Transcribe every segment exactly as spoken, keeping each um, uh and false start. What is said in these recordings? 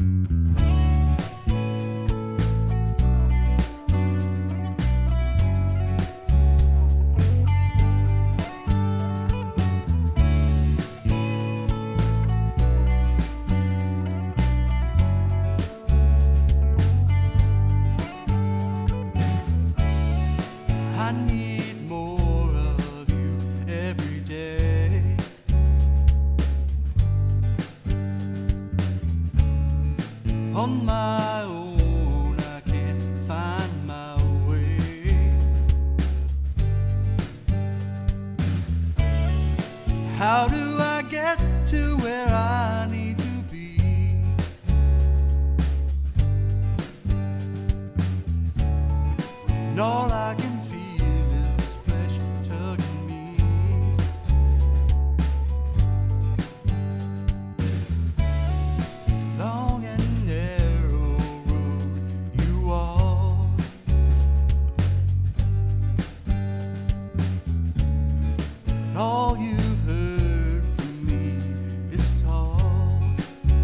I need more of you every day. On my own, I can't find my way. How do I get to where I need to be? And all I can feel is this flesh tugging me. It's a long and narrow road you walk, but all you've heard from me is talk.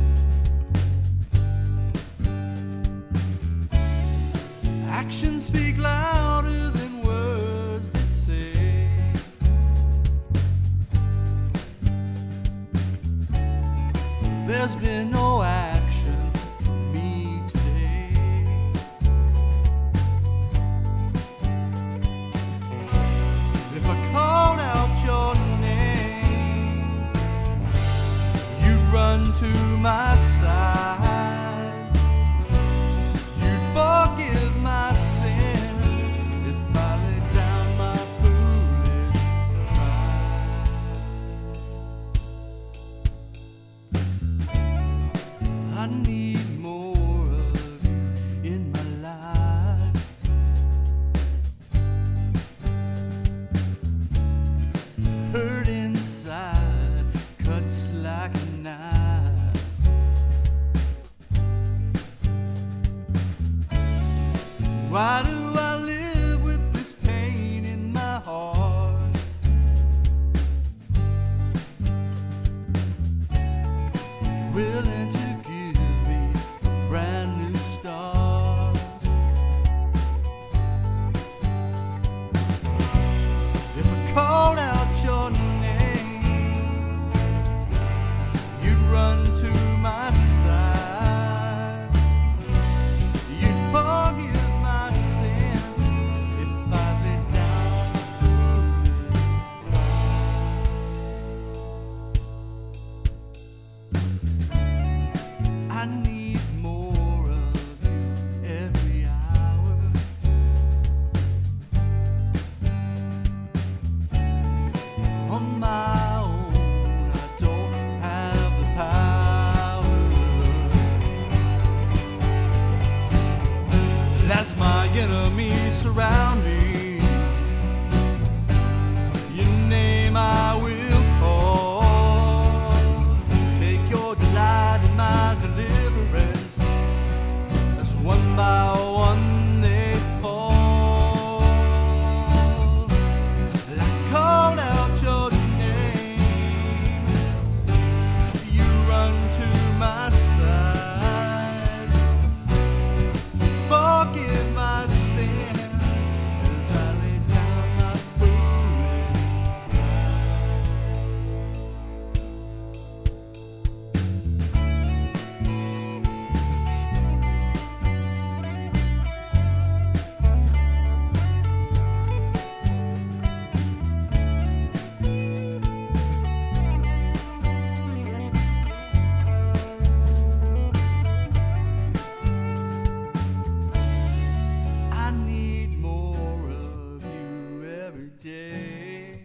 Actions speak louder than words they say. There's been no action from me today. If I called out your name, you'd run to my side. You'd forgive my sin if I laid down my foolish pride. I need more of you in my life. Hurt inside cuts like a knife. Why do I live with this pain in my heart? You're willing to give me a brand new start. If I called out your name, you'd run to my side. You'd forgive my sin if I laid down the I need more of you every hour. On my own, I don't have the power. As my enemies surround me, your name I will call. Take your delight in my deliverance, as one by one they fall. I call out your name, you run to my side. Forgive my sin as I lay down my foolish I need more of you every day.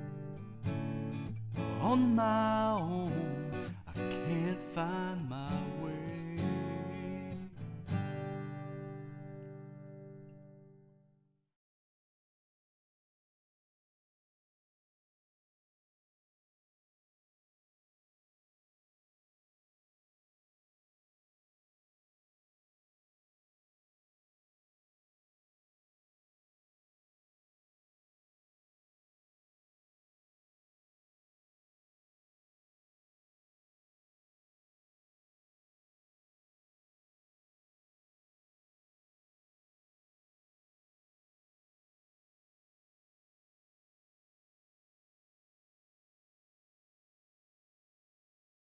On my own, I can't find my way.